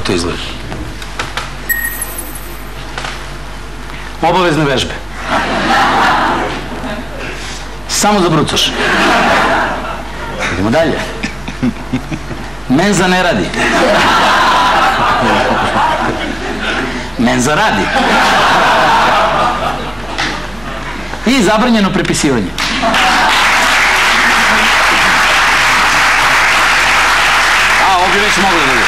to izgleda? Obavezne vežbe. Samo za brucoš. Idemo dalje. Menza ne radi. Menza radi. I zabranjeno prepisivanje. A, ovo bi već moglo da ide.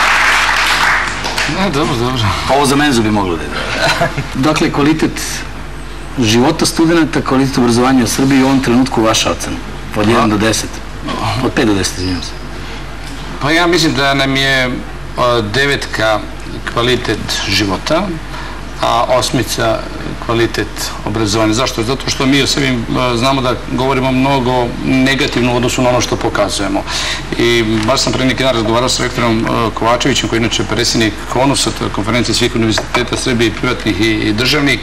Dobro, dobro. Ovo za menzu bi moglo da ide. Dakle, kvalitet života studenta, kvalitet obrazovanja u Srbiji u ovom trenutku vaša ocena? Od 1 do 10? Od 5 do 10, izvinjam se. Pa ja mislim da nam je 9 kvalitet života, a 8 kvalitet obrazovanja. Zašto? Zato što mi o sebi znamo da govorimo mnogo negativno u odnosu na ono što pokazujemo. I baš sam pre neki dan razgovarao s rektorom Kovačevićem, koji je inače predsjednik KONUS-a, to je Konferencija svih univerziteta Srbije, privatnih i državnih,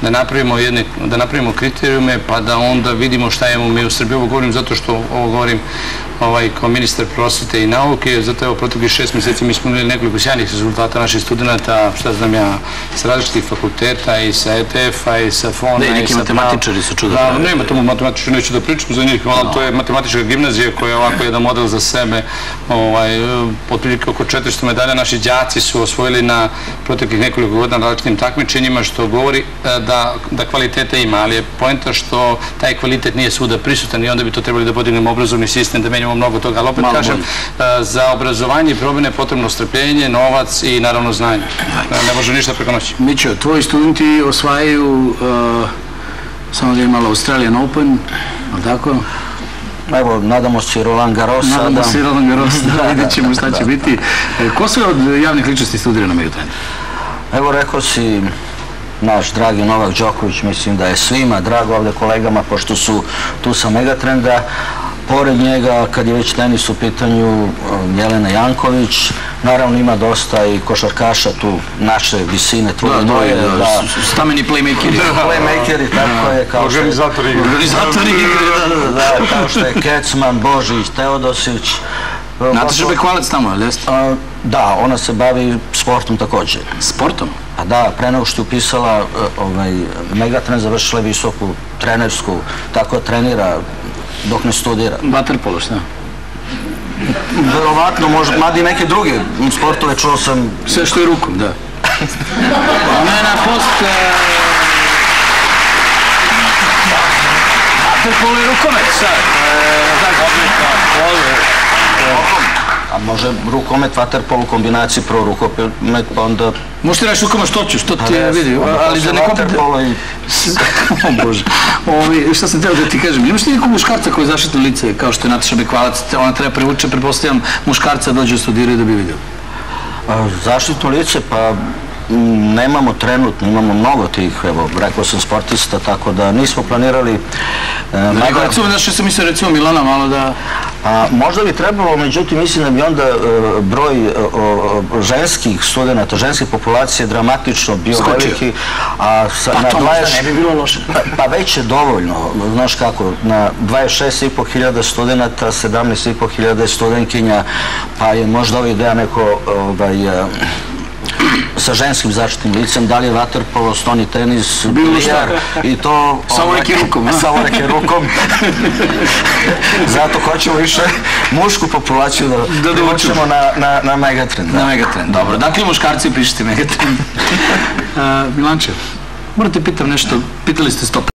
da napravimo kriterijume pa da onda vidimo šta imamo mi u Srbiji. Ovo govorim zato što ovo govorim kao ministar prosvete i nauke, zato evo proteklih 6 mjeseci mi smo imali nekoliko sjajnih rezultata naših studenta, šta znam ja, sa različitih fakulteta i sa ETF-a i sa FON-a. Da, i neki matematičari su čudo pravi. Nema tomu matematičari, neću da pričam za njih, to je matematička gimnazija koja je ovako jedan model za sebe, otprilike oko 400 medalja naši đaci su osvojili na proteklih nekoliko godina na različitim takmičenjima, što govori da kvaliteta ima, ali je poenta što taj kvalitet nije svuda prisutan i onda bi to trebali da podignemo obrazovni sistem, da menjamo mnogo toga, ali opet kažem, za obrazovanje i promjene je potrebno strpljenje, novac i naravno znanje. Ne može ništa preko noći. Mićo, tvoji studenti osvajaju, samo da je malo Australian Open, ali tako? Evo, nadamo se i Roland Garros. Nadamo se i Roland Garros, da vidjet ćemo šta će biti. Ko sve od javnih ličnosti studira na Megatrendu? Evo, rekao si naš dragi Novak Đoković, mislim da je svima drago ovde kolegama, pošto su tu sa Megatrenda. Pored njega, kad je već tenis u pitanju, Jelena Janković, naravno ima dosta i košarkaša tu naše visine, tvoje noje. Stameni playmakeri. Playmakeri, tako je. Organizatori igre. Organizatori igre, da. Kao što je Kecman, Božić, Teodosić. Nataša Bekvalac tamo, ali jeste? Da, ona se bavi sportom također. Sportom? Pa da, pre nego što je upisala Megatrend, završila je visoku trenersku, tako trenira dok ne studira. Vaterpolo, šta? Verovatno, mada i neke druge sportove, čuo sam... Sve što je rukom, da. Ne, na post... Vaterpolo je rukomet, sad. A može rukomet, vaterpolo, kombinaciji pro rukomet, pa onda... Možete reći rukomet što ću, što ti vidi, ali da ne vaterpolo i... O Bože, šta sam teo da ti kažem, imaš ti nekog muškarca koji je zaštitno lice, kao što je Nataša Bekvalac, ona treba privuče, prepostavljam, muškarca dođe u studiraju da bi vidio? Zaštitno lice, pa nemamo trenutno, imamo mnogo tih, evo, rekao sam sportista, tako da nismo planirali... Recimo, znaš što sam mislio, recimo Milana, malo da... Možda bi trebalo, međutim, mislim da bi onda broj ženskih studenta, ženske populacije dramatično bio veliki. Pa to možda ne bi bilo loše. Pa već je dovoljno, znaš kako, na 26.500 studenta, 17.500 studentkinja, pa je možda ova ideja neko sa ženskim zaštitnim licem, da li je vaterpolo, stoni tenis, bilijar i to... Samo neke rukom. Samo neke rukom. Zato hoćemo više mušku populaciju da dovučemo na Megatrend. Na Megatrend, dobro. Dakle, muškarci pišite Megatrend. Milanče, morate pitam nešto, pitali ste 100